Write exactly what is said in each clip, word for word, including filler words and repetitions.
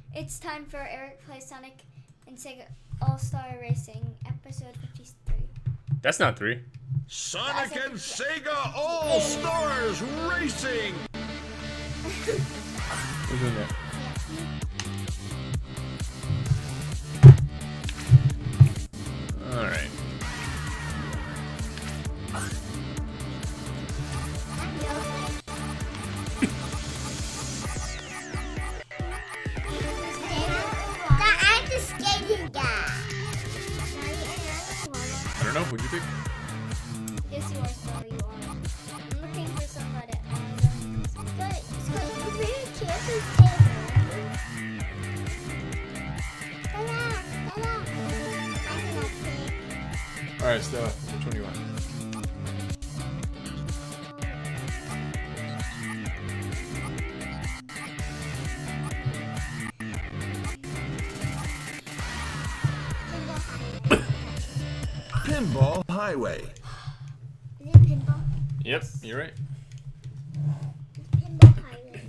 It's time for Eric Plays Sonic and Sega All-Star Racing, episode fifty-three. That's not three. Sonic and Sega All-Stars Racing! Who's doing that? Alright. I don't know, who'd you pick? Yes, you are, so you are. I'm looking for somebody. Um, but, so you really can't just stay there. Alright, Stella, which one do you want? Pinball Highway. Is it Pinball? Yep, you're right. Pinball Highway.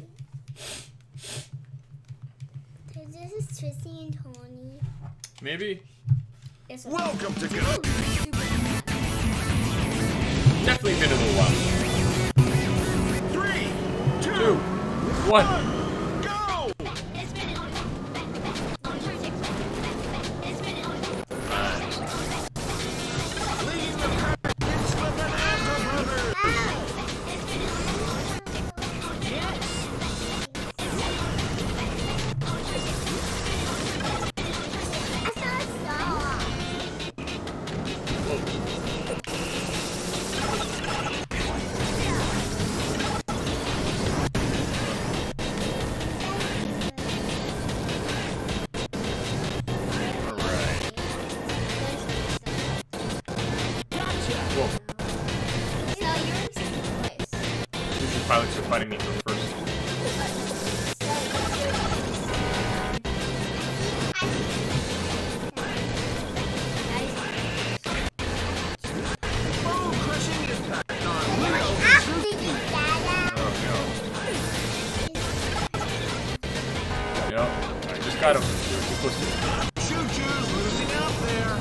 So this is Tristy and Tony. Maybe. Yes, Welcome to Go. Definitely been a little while. Three, two, Two, one. go! Leading the pack, it's the Bonanza Brothers. I saw a star. Whoa. So you're in second place. Usually pilots are fighting me for first. Bone crushing impact on Leo. Oh no. Yep. I just got him. Too close to him. Choo-choo's losing out there.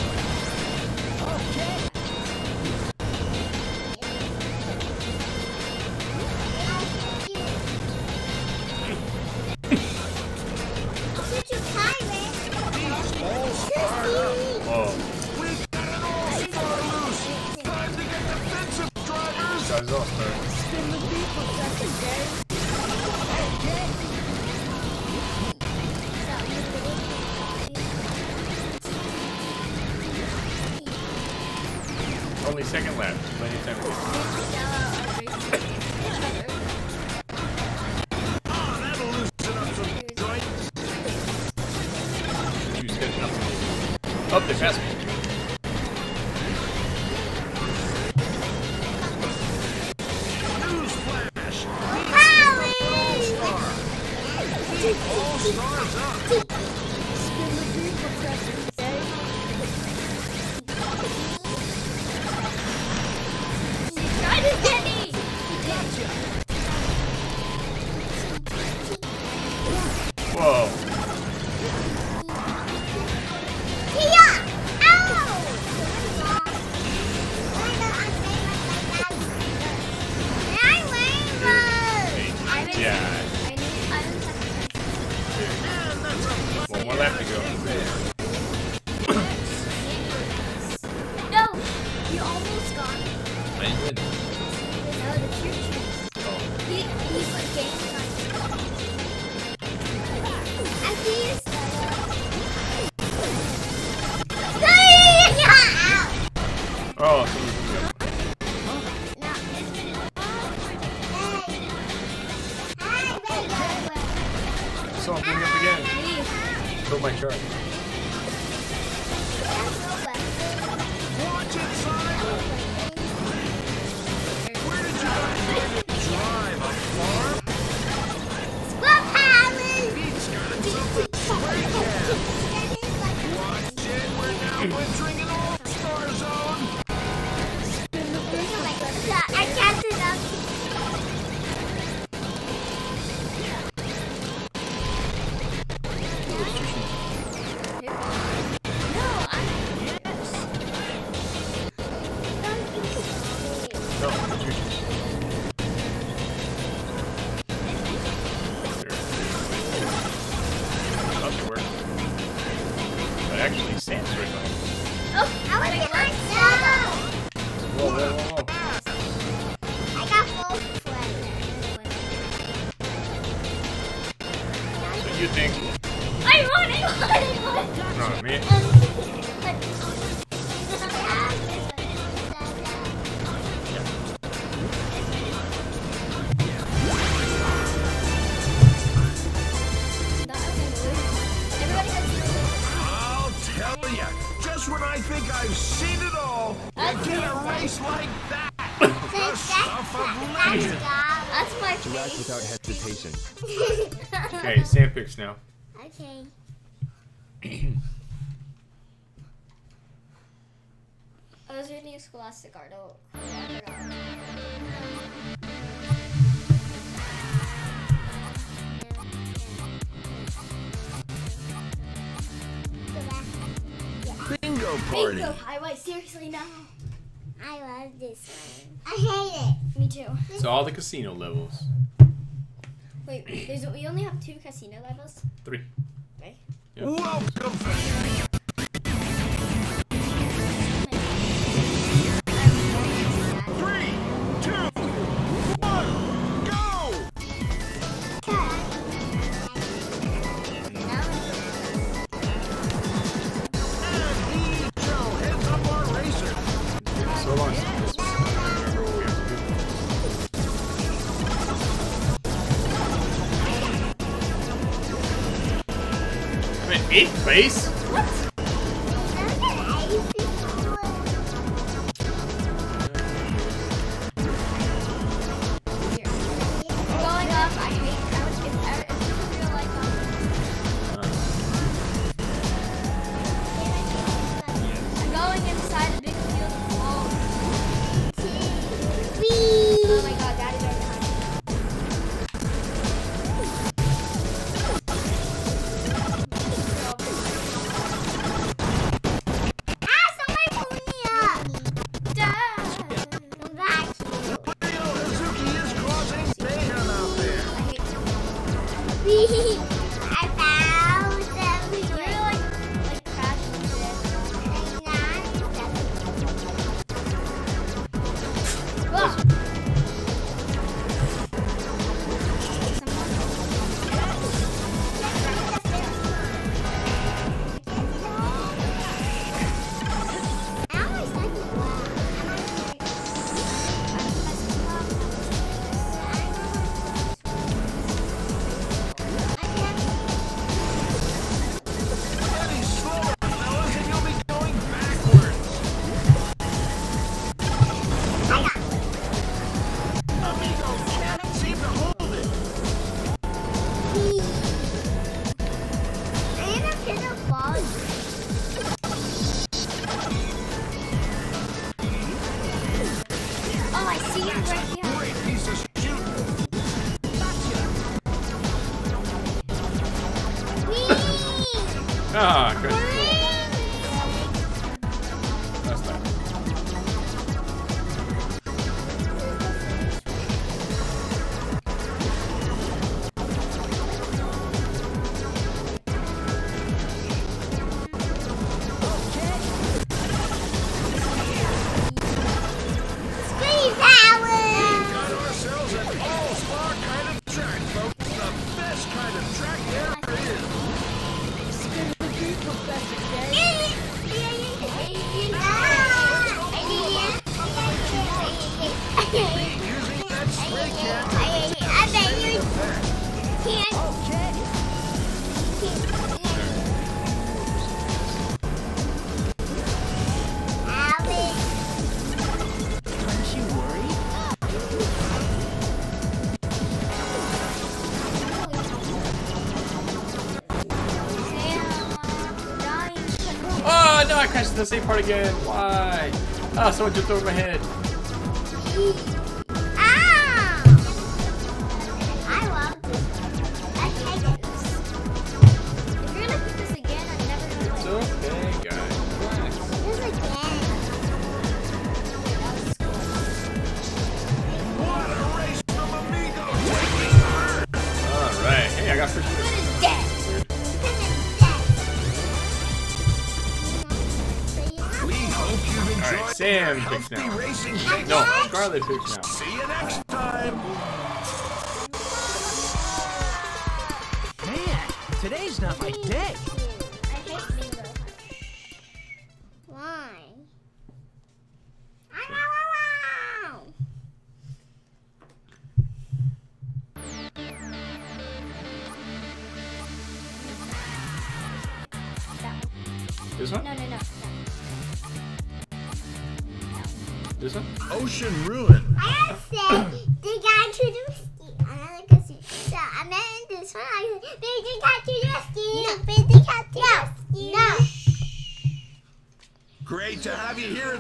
Whoa. We got an all-star loose. Time to get defensive, drivers. Guys, all start. Only second lap. Plenty of time to get. Ah, that'll loosen up some joints. You said nothing. Oh, they passed me. Newsflash. All-stars up. Try to get me! Whoa. Yeah. One more lap to go. No! You almost got me. I didn't win. No, the choo-choo. Oh. He, he's like gaining on you. I see you, Stella. Oh, so we can go. So I'm bringing up again. Throw my chart. Watch it, Sonic. Where did you guys drive? A farm? He's got something great here. Watch it. We're now entering an all-star zone. I can't do that. you think? I won! I won! I won! No, me. I'll tell ya, just when I think I've seen it all, I get a race like that. The stuff of legend. That's my Interact face. without hesitation. Okay, Sam picks now. Okay. I was reading Scholastic Article. I forgot. Bingo party. Bingo highway, seriously no. I love this one. I hate it. Me too. So all the casino levels. Wait, there's, we only have two casino levels? Three. Okay. Yep. Welcome. Three, two, one, go! And Echo heads up our racer. So long since this was remember what we have to do. I'm in eighth place? Here. I'm going up. I hate that. If, if, if you feel like I'm going inside a big field of balls. Oh my god, Daddy's already behind me. Dad! Mario Hazuki is causing mayhem out there. I hate I found them. You're like, like crashing shit. Ugh. Getting slower, fellas, and you'll be going backwards. Amigo can't seem to hold it. Oh, I see it right here. Great piece of shooting. Ah, good. That's that. Got ourselves an all-star kind of track, folks. The best kind of track there is. Using that spray can to I bet you back. Oh no, I crashed in the same part again. Why? Oh, someone jumped over my head. Ah! I love this. I hate this. If you're gonna pick this again, I'm never gonna It's win. okay, guys. Relax. This again. What a race from Amigo taking third. Alright. Hey, I got first place. Good is dead. We hope you've enjoyed Alright, Sam your picks healthy now. racing No, take. Scarlet picks now. See you next time. Man, Today's not my day. I hate being real hard. Why? Ow, ow, ow, ow. This one? No, no, no. no. This one? Ocean ruin. I said the guy to the rescue. Another cousin. So I meant this one. I said the cat to the rescue. No, the cat to the rescue. No. Great to have you here.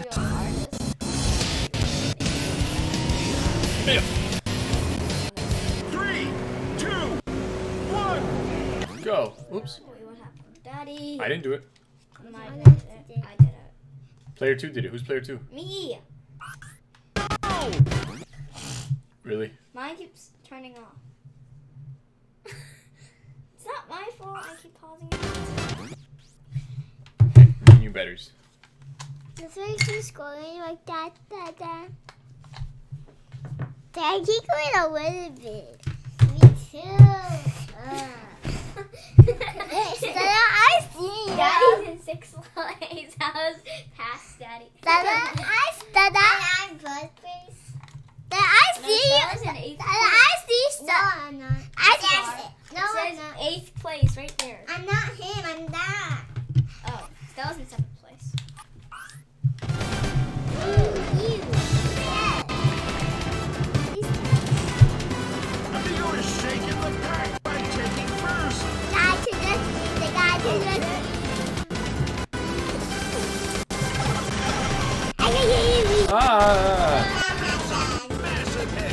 Yeah. Three, two, one. Go. Oops. Wait, what happened? Daddy. I didn't do it. I did it. I did it. Player two did it. Who's player two? Me. Really? Mine keeps turning off. It's not my fault. I keep pausing it. Okay, menu betters. That's why you keep scrolling like that, that, that. Dad, keep going a little bit. Me too. Uh. Dada, I see you. Daddy's in sixth place. I was past Daddy. Dada, I, Dada. I'm first place. Dada, I No, see Stella's you. in eighth Dada, I see No, stuff. I'm not. I It see says- No, it I'm says not. eighth place right there. I'm not him. I'm that. Oh, Stella's in seventh place. Ooh, you. Yeah. I think I was shaking the pack by taking first. Guy to the the guy to the I can hear you. Ah! Massive hit.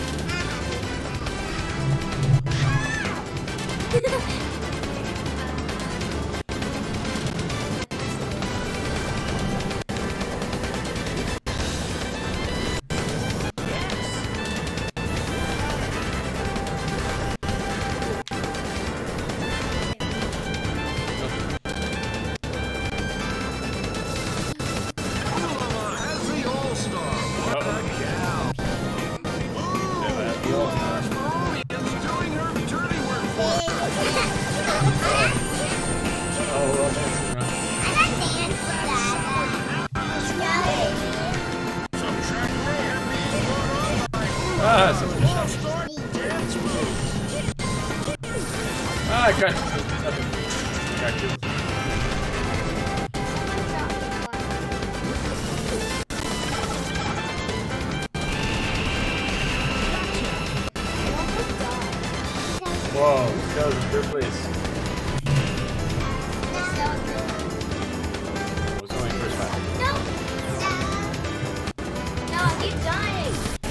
As the all-star. What Uh-oh. a gal. Ooh, Ferrarian's doing her dirty work for us. Oh, well, dancing around. Some track mayhem being brought on by Ah, someone just shot me. all-star dance moves. Ah, I got you. Nothing. Got killed. Whoa, that was a third place. It was only first lap. No! No, I keep dying.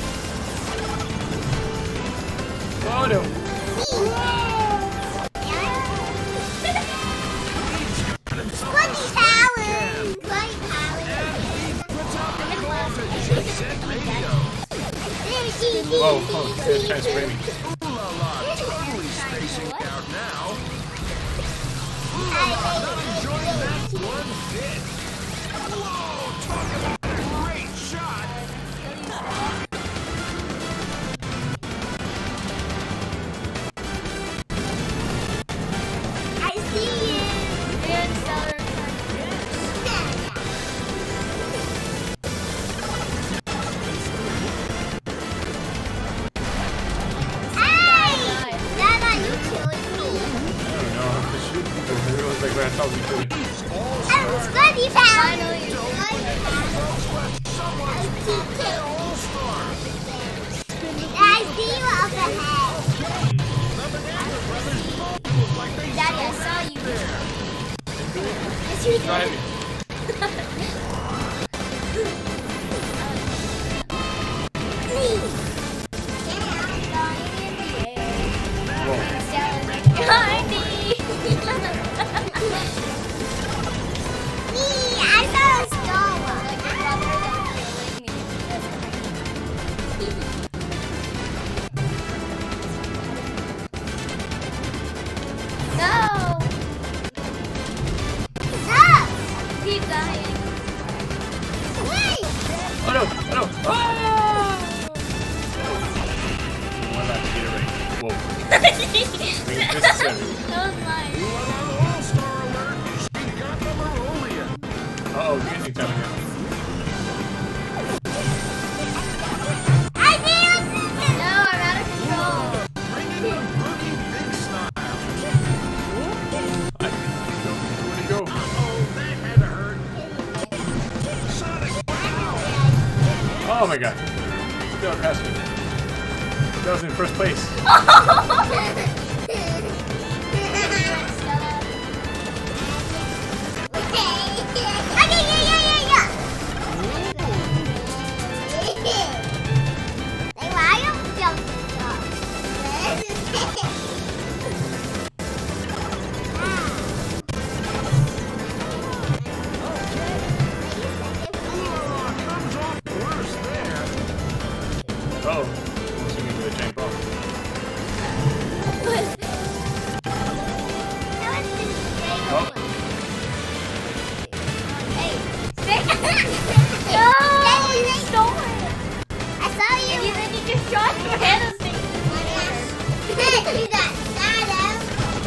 Oh no! Whoa, whoa, this guy's trying to spray me. Ooh la la, totally spacing out now. Not enjoying that one bit. Whoa, talk about a great shot. I see you. And Stellar Hey! Dada, you killed me. I don't know, I'm just shooting. It was like when I thought we could. I was good, you found me. I see you up ahead. Daddy, I saw you. Yes, you Try did. me. Please. Whoa. Stella's like, behind me. Me, I saw a star one. Like your brother killing me. No! Look. Keep dying. Wait. Oh no! Oh no! Ah! One lap to get it right. Whoa. Wait, this is seven. That was mine. Oh my god. Stella passed me. That was in first place. Oh, what's going to be a giant bomb? Oh. No, you stole it. I saw you. And then you just shot your head on things. You got shadow.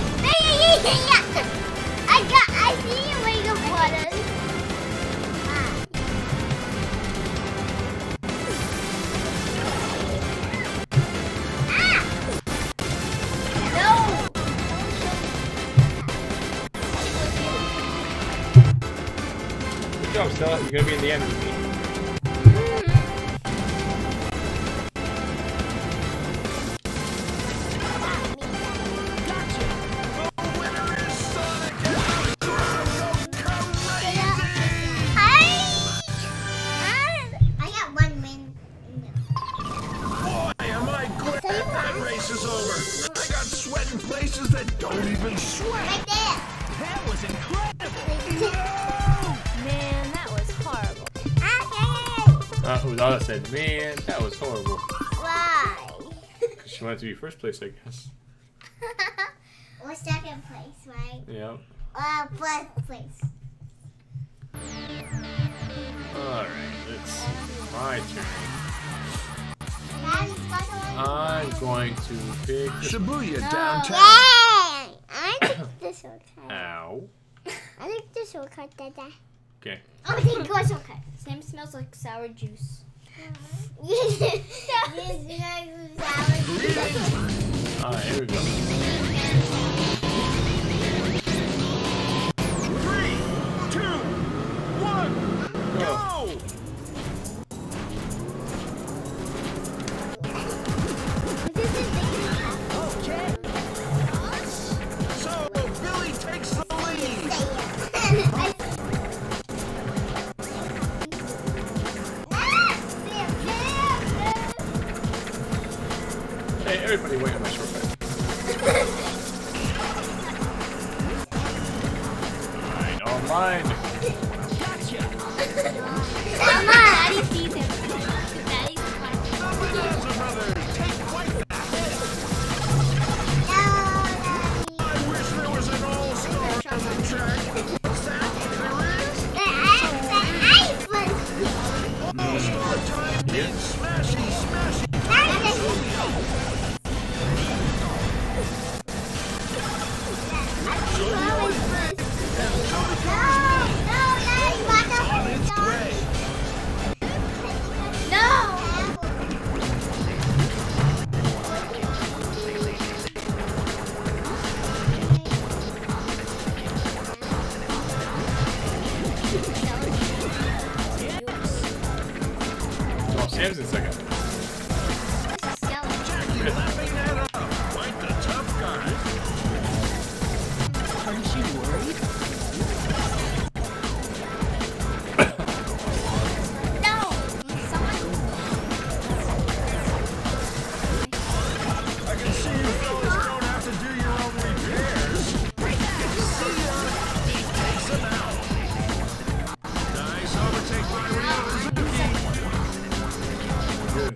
I got. I see you where you put us. Good job, Stella. You're going to be in the end with me. I got one win. Boy, am I glad that race is over. I got sweat in places that don't even sweat. Right there. That was incredible. Man, that was horrible. Okay. Uh, Udala said, man, that was horrible. Why? Because she wanted to be first place, I guess. Or second place, right? Yeah. Or fourth place. Alright, let's see. My turn. Daddy's got one. I'm going to pick this one. Shibuya No. downtown. Yay! I think this shortcut. Ow. I think this shortcut, Dada. Okay. Oh, I think your shortcut. Same smells like sour juice. Yes, Alright, here we go. Three, two, one, go! Okay. So Billy takes the lead. Hey, everybody wait on my shortcut. Alright, all mine. Come on, Daddy sees him. Daddy's fine. Bonanza Brothers take quite the hit. I wish there was an all-star on the track. What's that? There is? All-star time means smashy, smashy. On its way. Oh, Sam's in second. Jackie lapping that up. Quite the tough guy. Aren't you worried? I can see you fellas don't have to do your own repairs. See ya. He takes him out. Nice overtake by Ryo Suzuki. Good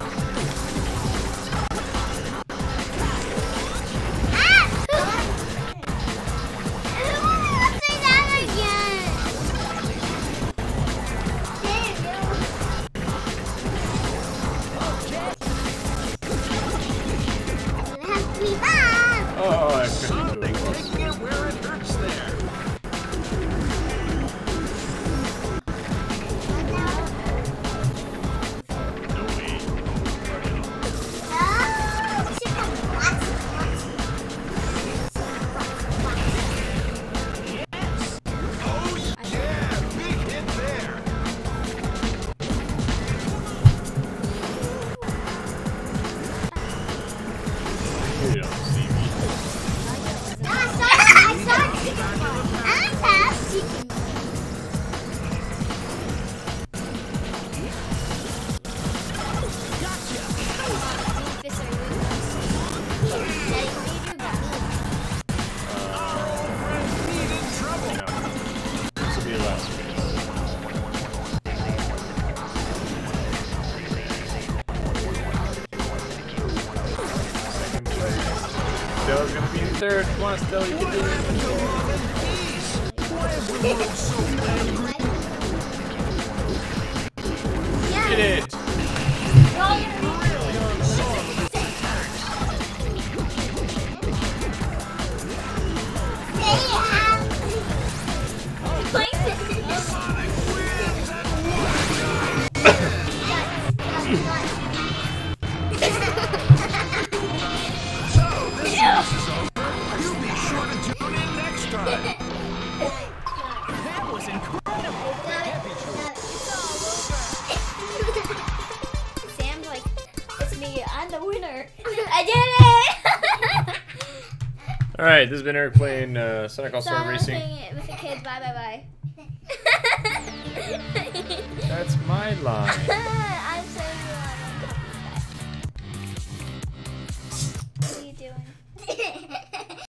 third. Come on, Stella, you can do it. Why is the world so angry? Get it. You be sure to tune in next time. That was incredible. Sam's like, it's me, I'm the winner. I did it! All right, this has been Eric playing uh, Sonic All So Star I'm Racing. playing it with the kids. Bye, bye, bye. That's my line.